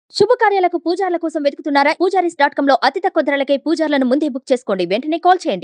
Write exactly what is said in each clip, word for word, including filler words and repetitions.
శుభకార్యాలకు పూజార్ల కోసం వెతుకుతున్నారా? Poojaris dot com లో అతి తక్కువ ధరలకే పూజార్లను ముందే బుక్ చేసుకోండి. వెంటనే కాల్ చేయండి.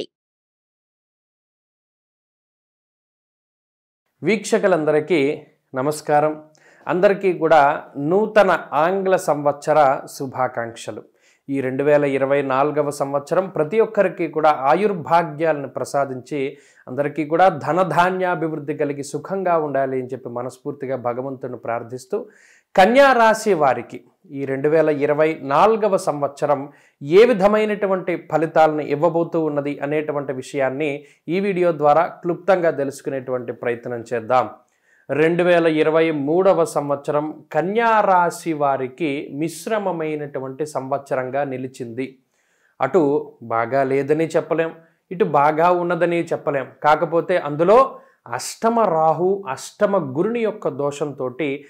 వీక్షకులందరికీ నమస్కారం. అందరికీ కూడా నూతన ఆంగ్ల సంవత్సర శుభాకాంక్షలు. ఈ రెండు వేల ఇరవై నాలుగవ సంవత్సరం ప్రతి ఒక్కరికి కూడా ఆయుర్భాగ్యాలను ప్రసాదించి అందరికీ కూడా ధనధాన్యాభివృద్ధి కలిగి సుఖంగా ఉండాలి అని చెప్పి మనస్ఫూర్తిగా భగవంతుని ప్రార్థిస్తూ, కన్యా రాశి వారికి ఈ రెండు వేల ఇరవై నాలుగవ సంవత్సరం ఏ విధమైనటువంటి ఫలితాలను ఇవ్వబోతూ ఉన్నది అనేటువంటి విషయాన్ని ఈ వీడియో ద్వారా క్లుప్తంగా తెలుసుకునేటువంటి ప్రయత్నం చేద్దాం. రెండు వేల ఇరవై మూడవ సంవత్సరం కన్యా రాశి వారికి మిశ్రమమైనటువంటి సంవత్సరంగా నిలిచింది. అటు బాగా లేదని చెప్పలేం, ఇటు బాగా ఉన్నదని చెప్పలేం. కాకపోతే అందులో అష్టమ రాహు అష్టమ గురుని యొక్క దోషంతో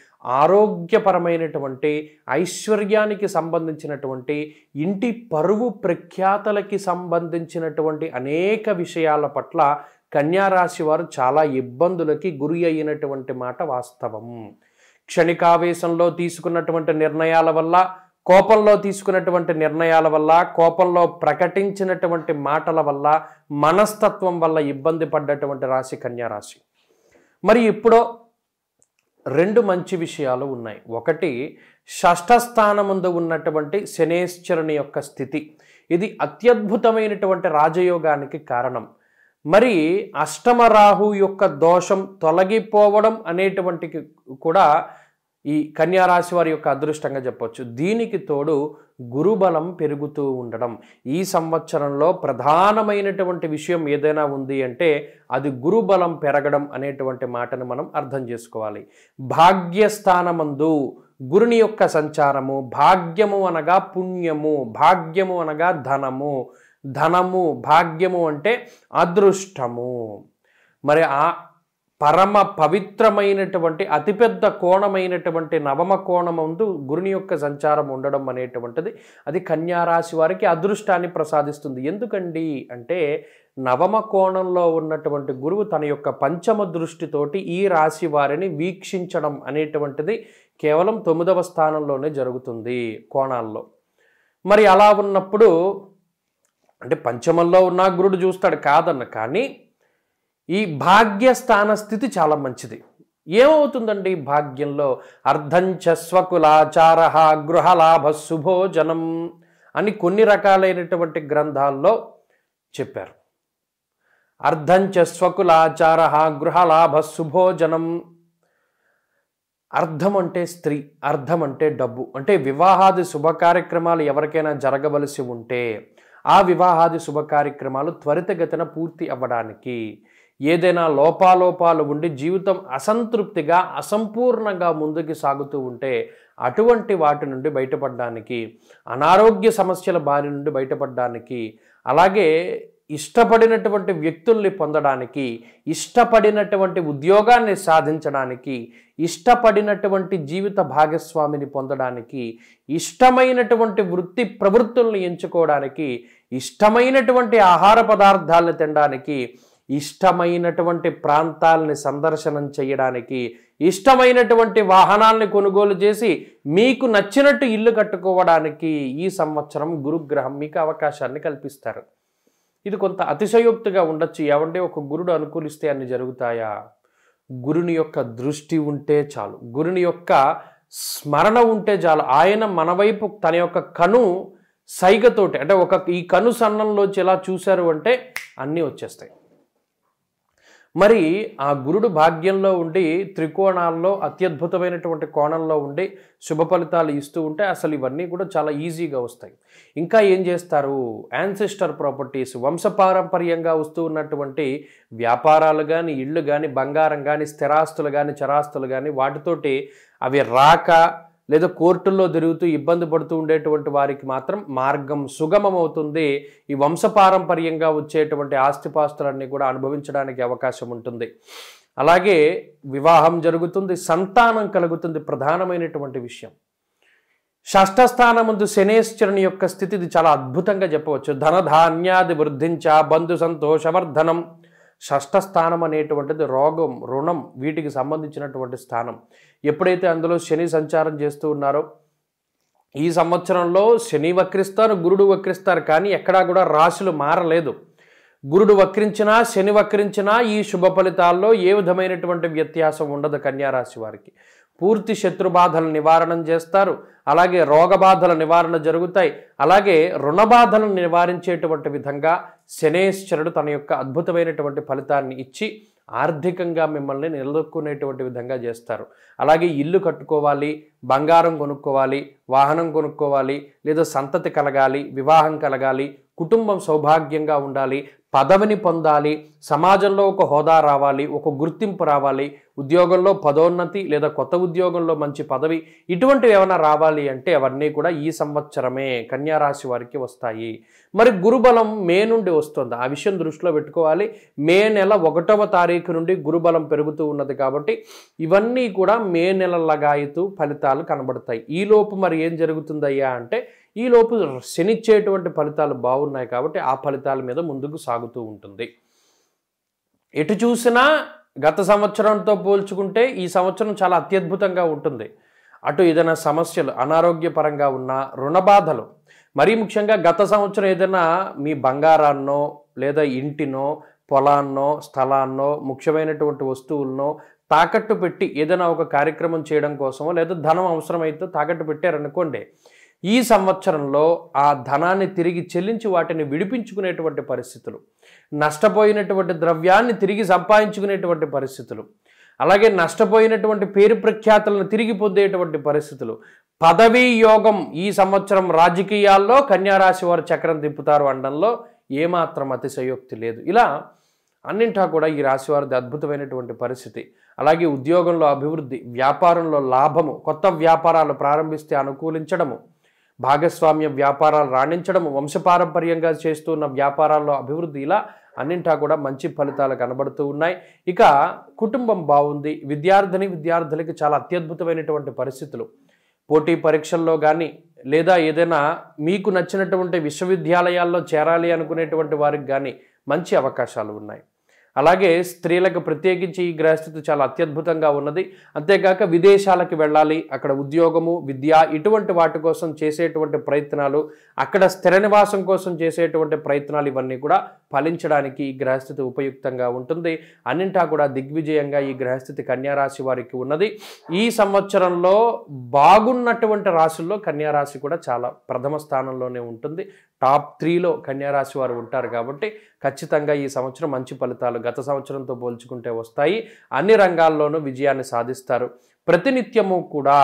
ఆరోగ్యపరమైనటువంటి ఐశ్వర్యానికి సంబంధించినటువంటి ఇంటి పరువు ప్రఖ్యాతలకి సంబంధించినటువంటి అనేక విషయాల పట్ల కన్యారాశి వారు చాలా ఇబ్బందులకి గురి అయినటువంటి మాట వాస్తవం. క్షణికావేశంలో తీసుకున్నటువంటి నిర్ణయాల వల్ల, కోపంలో తీసుకున్నటువంటి నిర్ణయాల వల్ల, కోపంలో ప్రకటించినటువంటి మాటల వల్ల, మనస్తత్వం వల్ల ఇబ్బంది పడ్డటువంటి రాశి కన్యారాశి. మరి ఇప్పుడు రెండు మంచి విషయాలు ఉన్నాయి. ఒకటి, షష్ఠ స్థానముందు ఉన్నటువంటి శనేశ్వరుని యొక్క స్థితి. ఇది అత్యద్భుతమైనటువంటి రాజయోగానికి కారణం. మరి అష్టమ రాహు యొక్క దోషం తొలగిపోవడం అనేటువంటి కూడా ఈ కన్యారాశి వారి యొక్క అదృష్టంగా చెప్పవచ్చు. దీనికి తోడు గురుబలం పెరుగుతూ ఉండడం. ఈ సంవత్సరంలో ప్రధానమైనటువంటి విషయం ఏదైనా ఉంది అంటే అది గురుబలం పెరగడం అనేటువంటి మాటను మనం అర్థం చేసుకోవాలి. భాగ్యస్థానమందు గురుని యొక్క సంచారము, భాగ్యము అనగా పుణ్యము, భాగ్యము అనగా ధనము, ధనము భాగ్యము అంటే అదృష్టము. మరి ఆ పరమ పవిత్రమైనటువంటి అతిపెద్ద కోణమైనటువంటి నవమ కోణమందు గురుని యొక్క సంచారం ఉండడం అనేటువంటిది అది కన్యారాశి వారికి అదృష్టాన్ని ప్రసాదిస్తుంది. ఎందుకండి అంటే నవమ కోణంలో ఉన్నటువంటి గురువు తన యొక్క పంచమ దృష్టితోటి ఈ రాశి వారిని వీక్షించడం అనేటువంటిది కేవలం తొమ్మిదవ స్థానంలోనే జరుగుతుంది కోణాల్లో. మరి అలా ఉన్నప్పుడు అంటే పంచమంలో ఉన్న గురుడు చూస్తాడు కాదన్న, కానీ ఈ భాగ్యస్థాన స్థితి చాలా మంచిది. ఏమవుతుందండి భాగ్యంలో? అర్ధంచ స్వకులాచార గృహలాభ శుభోజనం అని కొన్ని రకాలైనటువంటి గ్రంథాల్లో చెప్పారు. అర్ధంచ స్వకులాచార గృహలాభ శుభోజనం. అర్థం అంటే స్త్రీ, అర్థం అంటే డబ్బు. అంటే వివాహాది శుభ కార్యక్రమాలు ఎవరికైనా జరగవలసి ఉంటే ఆ వివాహాది శుభ కార్యక్రమాలు త్వరితగతిన పూర్తి అవ్వడానికి, ఏదైనా లోపాలోపాలు ఉండి జీవితం అసంతృప్తిగా అసంపూర్ణంగా ముందుకు సాగుతూ ఉంటే అటువంటి వాటి నుండి బయటపడడానికి, అనారోగ్య సమస్యల బారి నుండి బయటపడడానికి, అలాగే ఇష్టపడినటువంటి వ్యక్తుల్ని పొందడానికి, ఇష్టపడినటువంటి ఉద్యోగాన్ని సాధించడానికి, ఇష్టపడినటువంటి జీవిత భాగస్వామిని పొందడానికి, ఇష్టమైనటువంటి వృత్తి ప్రవృత్తుల్ని ఎంచుకోవడానికి, ఇష్టమైనటువంటి ఆహార పదార్థాలను తినడానికి, ఇష్టమైనటువంటి ప్రాంతాలని సందర్శనం చేయడానికి, ఇష్టమైనటువంటి వాహనాల్ని కొనుగోలు చేసి మీకు నచ్చినట్టు ఇల్లు కట్టుకోవడానికి ఈ సంవత్సరం గురుగ్రహం మీకు అవకాశాన్ని కల్పిస్తారు. ఇది కొంత అతిశయోక్తిగా ఉండొచ్చు. ఏమంటే ఒక గురుడు అనుకూలిస్తే అన్ని జరుగుతాయా? గురుని యొక్క దృష్టి ఉంటే చాలు, గురుని యొక్క స్మరణ ఉంటే చాలు. ఆయన మన వైపు తన యొక్క కను సైగతోటి, అంటే ఒక ఈ కను సన్నంలోంచి ఎలా చూశారు అంటే అన్నీ వచ్చేస్తాయి. మరి ఆ గురుడు భాగ్యంలో ఉండి త్రికోణాల్లో అత్యద్భుతమైనటువంటి కోణంలో ఉండి శుభ ఫలితాలు ఇస్తూ ఉంటే అసలు ఇవన్నీ కూడా చాలా ఈజీగా వస్తాయి. ఇంకా ఏం చేస్తారు? యాన్సెస్టర్ ప్రాపర్టీస్, వంశపారంపర్యంగా వస్తూ ఉన్నటువంటి వ్యాపారాలు కానీ, ఇళ్ళు కానీ, బంగారం కానీ, స్థిరాస్తులు కానీ, చరాస్తులు కానీ, వాటితోటి అవి రాక లేదా కోర్టుల్లో తిరుగుతూ ఇబ్బంది పడుతూ ఉండేటువంటి వారికి మాత్రం మార్గం సుగమం అవుతుంది. ఈ వంశపారంపర్యంగా వచ్చేటువంటి ఆస్తిపాస్తులన్నీ కూడా అనుభవించడానికి అవకాశం ఉంటుంది. అలాగే వివాహం జరుగుతుంది, సంతానం కలుగుతుంది. ప్రధానమైనటువంటి విషయం షష్ఠ స్థానముందు శనేశ్వరుని యొక్క స్థితి ఇది చాలా అద్భుతంగా చెప్పవచ్చు. ధనధాన్యాది వృద్ధించ బంధు సంతోషవర్ధనం. షష్ఠ స్థానం అనేటువంటిది రోగం, రుణం వీటికి సంబంధించినటువంటి స్థానం. ఎప్పుడైతే అందులో శని సంచారం చేస్తూ ఉన్నారో ఈ సంవత్సరంలో శని వక్రిస్తారు, గురుడు వక్రిస్తారు, కానీ ఎక్కడా కూడా రాశులు మారలేదు. గురుడు వక్రించినా శని వక్రించినా ఈ శుభ ఫలితాల్లో ఏ విధమైనటువంటి వ్యత్యాసం ఉండదు. కన్యారాశి వారికి పూర్తి శత్రు బాధల నివారణ చేస్తారు. అలాగే రోగ బాధల నివారణ జరుగుతాయి. అలాగే రుణ బాధలను నివారించేటువంటి విధంగా శనేశ్వరుడు తన యొక్క అద్భుతమైనటువంటి ఫలితాన్ని ఇచ్చి ఆర్థికంగా మిమ్మల్ని నిలదొక్కునేటువంటి విధంగా చేస్తారు. అలాగే ఇల్లు కట్టుకోవాలి, బంగారం కొనుక్కోవాలి, వాహనం కొనుక్కోవాలి, లేదా సంతతి కలగాలి, వివాహం కలగాలి, కుటుంబం సౌభాగ్యంగా ఉండాలి, పదవిని పొందాలి, సమాజంలో ఒక హోదా రావాలి, ఒక గుర్తింపు రావాలి, ఉద్యోగంలో పదోన్నతి లేదా కొత్త ఉద్యోగంలో మంచి పదవి, ఇటువంటివి ఏమైనా రావాలి అంటే అవన్నీ కూడా ఈ సంవత్సరమే కన్యారాశి వారికి వస్తాయి. మరి గురుబలం మే నుండి వస్తుంది, ఆ విషయం దృష్టిలో పెట్టుకోవాలి. మే నెల ఒకటవ తారీఖు నుండి గురుబలం పెరుగుతూ ఉన్నది కాబట్టి ఇవన్నీ కూడా మే నెల లగాయతు ఫలితాలు కనబడతాయి. ఈలోపు మరి ఏం జరుగుతుందయ్యా అంటే ఈలోపు శనిచ్చేటువంటి ఫలితాలు బాగున్నాయి కాబట్టి ఆ ఫలితాల మీద ముందుకు సాగుతూ ఉంటుంది. ఎటు చూసినా గత సంవత్సరంతో పోల్చుకుంటే ఈ సంవత్సరం చాలా అత్యద్భుతంగా ఉంటుంది. అటు ఏదైనా సమస్యలు అనారోగ్యపరంగా ఉన్న రుణ బాధలు, మరీ ముఖ్యంగా గత సంవత్సరం ఏదైనా మీ బంగారాన్నో లేదా ఇంటినో పొలాన్నో స్థలాన్నో ముఖ్యమైనటువంటి వస్తువులనో తాకట్టు పెట్టి ఏదైనా ఒక కార్యక్రమం చేయడం కోసమో లేదా ధనం అవసరమైతే తాకట్టు పెట్టారనుకోండి, ఈ సంవత్సరంలో ఆ ధనాన్ని తిరిగి చెల్లించి వాటిని విడిపించుకునేటువంటి పరిస్థితులు, నష్టపోయినటువంటి ద్రవ్యాన్ని తిరిగి సంపాదించుకునేటువంటి పరిస్థితులు, అలాగే నష్టపోయినటువంటి పేరు ప్రఖ్యాతులను తిరిగి పొందేటువంటి పరిస్థితులు, పదవీ యోగం ఈ సంవత్సరం రాజకీయాల్లో కన్యారాశి వారు చక్రం తిప్పుతారు అనడంలో ఏమాత్రం అతిశయోక్తి లేదు. ఇలా అన్నింటా కూడా ఈ రాశి వారిది అద్భుతమైనటువంటి పరిస్థితి. అలాగే ఉద్యోగంలో అభివృద్ధి, వ్యాపారంలో లాభము, కొత్త వ్యాపారాలు ప్రారంభిస్తే అనుకూలించడము, భాగస్వామ్య వ్యాపారాలు రాణించడము, వంశపారంపర్యంగా చేస్తున్న వ్యాపారాల్లో అభివృద్ధి, ఇలా అన్నింటా కూడా మంచి ఫలితాలు కనబడుతూ ఉన్నాయి. ఇక కుటుంబం బాగుంది. విద్యార్థిని విద్యార్థులకి చాలా అత్యద్భుతమైనటువంటి పరిస్థితులు, పోటీ పరీక్షల్లో కానీ లేదా ఏదైనా మీకు నచ్చినటువంటి విశ్వవిద్యాలయాల్లో చేరాలి అనుకునేటువంటి వారికి కానీ మంచి అవకాశాలు ఉన్నాయి. అలాగే స్త్రీలకు ప్రత్యేకించి ఈ గ్రహస్థితి చాలా అత్యద్భుతంగా ఉన్నది. అంతేకాక విదేశాలకు వెళ్ళాలి, అక్కడ ఉద్యోగము, విద్య, ఇటువంటి వాటి కోసం చేసేటువంటి ప్రయత్నాలు, అక్కడ స్థిర నివాసం కోసం చేసేటువంటి ప్రయత్నాలు, ఇవన్నీ కూడా ఫలించడానికి ఈ గ్రహస్థితి ఉపయుక్తంగా ఉంటుంది. అన్నింటా కూడా దిగ్విజయంగా ఈ గ్రహస్థితి కన్యారాశి వారికి ఉన్నది. ఈ సంవత్సరంలో బాగున్నటువంటి రాశుల్లో కన్యారాశి కూడా చాలా ప్రథమ స్థానంలోనే ఉంటుంది. టాప్ త్రీలో కన్యారాశి వారు ఉంటారు కాబట్టి ఖచ్చితంగా ఈ సంవత్సరం మంచి ఫలితాలు గత సంవత్సరంతో పోల్చుకుంటే వస్తాయి. అన్ని రంగాల్లోనూ విజయాన్ని సాధిస్తారు. ప్రతినిత్యము కూడా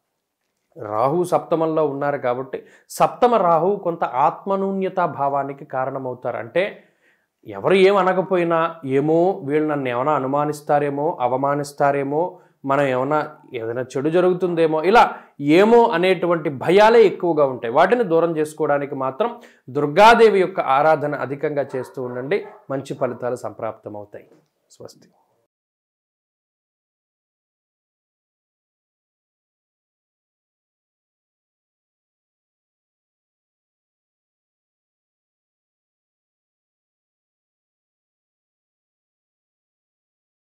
రాహు సప్తమంలో ఉన్నారు కాబట్టి సప్తమ రాహు కొంత ఆత్మనూన్యతా భావానికి కారణమవుతారు. అంటే ఎవరు ఏమనకపోయినా ఏమో వీళ్ళు నన్ను ఏమైనా అనుమానిస్తారేమో, అవమానిస్తారేమో, మనం ఏమైనా ఏదైనా చెడు జరుగుతుందేమో, ఇలా ఏమో అనేటువంటి భయాలే ఎక్కువగా ఉంటాయి. వాటిని దూరం చేసుకోవడానికి మాత్రం దుర్గాదేవి యొక్క ఆరాధన అధికంగా చేస్తూ ఉండండి. మంచి ఫలితాలు సంప్రాప్తమవుతాయి. స్వస్తి.